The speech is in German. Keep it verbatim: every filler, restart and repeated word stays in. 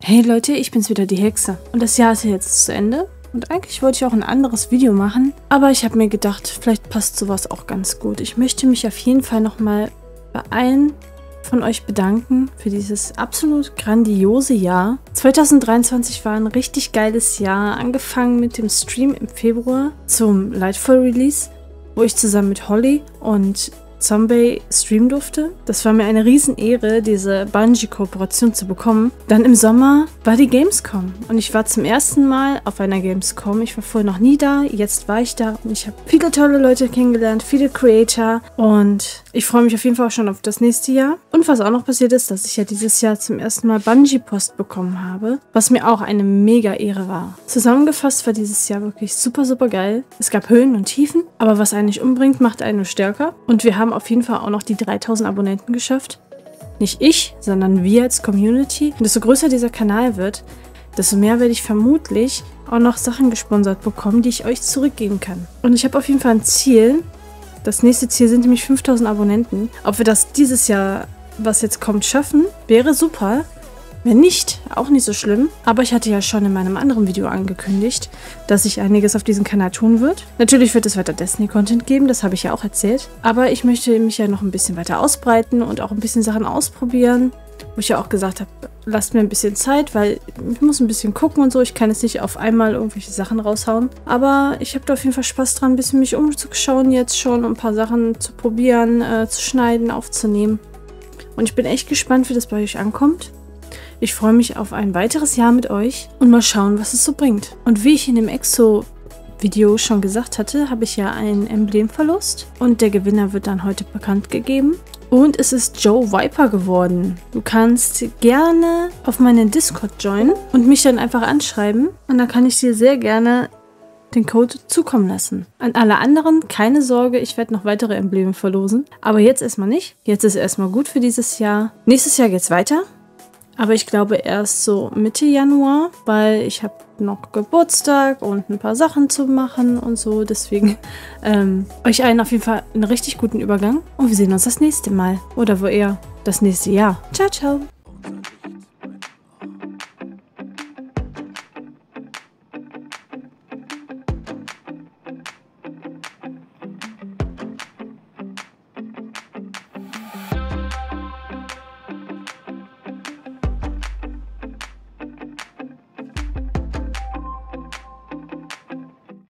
Hey Leute, ich bin's wieder, die Hexe. Und das Jahr ist ja jetzt zu Ende. Und eigentlich wollte ich auch ein anderes Video machen. Aber ich habe mir gedacht, vielleicht passt sowas auch ganz gut. Ich möchte mich auf jeden Fall nochmal bei allen von euch bedanken für dieses absolut grandiose Jahr. zweitausenddreiundzwanzig war ein richtig geiles Jahr. Angefangen mit dem Stream im Februar zum Lightfall Release, wo ich zusammen mit Holly und Zombie streamen durfte. Das war mir eine Riesenehre, diese Bungie-Kooperation zu bekommen. Dann im Sommer war die Gamescom und ich war zum ersten Mal auf einer Gamescom. Ich war vorher noch nie da, jetzt war ich da und ich habe viele tolle Leute kennengelernt, viele Creator und ich freue mich auf jeden Fall auch schon auf das nächste Jahr. Und was auch noch passiert ist, dass ich ja dieses Jahr zum ersten Mal Bungie-Post bekommen habe, was mir auch eine mega Ehre war. Zusammengefasst war dieses Jahr wirklich super, super geil. Es gab Höhen und Tiefen, aber was einen nicht umbringt, macht einen nur stärker. Und wir haben auf jeden Fall auch noch die dreitausend Abonnenten geschafft. Nicht ich, sondern wir als Community. Und desto größer dieser Kanal wird, desto mehr werde ich vermutlich auch noch Sachen gesponsert bekommen, die ich euch zurückgeben kann. Und ich habe auf jeden Fall ein Ziel. Das nächste Ziel sind nämlich fünftausend Abonnenten. Ob wir das dieses Jahr, was jetzt kommt, schaffen, wäre super. Wenn nicht, auch nicht so schlimm. Aber ich hatte ja schon in meinem anderen Video angekündigt, dass sich einiges auf diesem Kanal tun wird. Natürlich wird es weiter Destiny-Content geben, das habe ich ja auch erzählt. Aber ich möchte mich ja noch ein bisschen weiter ausbreiten und auch ein bisschen Sachen ausprobieren. Wo ich ja auch gesagt habe, lasst mir ein bisschen Zeit, weil ich muss ein bisschen gucken und so. Ich kann jetzt nicht auf einmal irgendwelche Sachen raushauen. Aber ich habe da auf jeden Fall Spaß dran, ein bisschen mich umzuschauen jetzt schon, um ein paar Sachen zu probieren, äh, zu schneiden, aufzunehmen. Und ich bin echt gespannt, wie das bei euch ankommt. Ich freue mich auf ein weiteres Jahr mit euch und mal schauen, was es so bringt. Und wie ich in dem Exo-Video schon gesagt hatte, habe ich ja einen Emblemverlust und der Gewinner wird dann heute bekannt gegeben. Und es ist Joe Viper geworden. Du kannst gerne auf meinen Discord joinen und mich dann einfach anschreiben und dann kann ich dir sehr gerne den Code zukommen lassen. An alle anderen, keine Sorge, ich werde noch weitere Embleme verlosen. Aber jetzt erstmal nicht. Jetzt ist erstmal gut für dieses Jahr. Nächstes Jahr geht's weiter. Aber ich glaube erst so Mitte Januar, weil ich habe noch Geburtstag und ein paar Sachen zu machen und so. Deswegen ähm, euch allen auf jeden Fall einen richtig guten Übergang. Und wir sehen uns das nächste Mal. Oder wo eher das nächste Jahr. Ciao, ciao.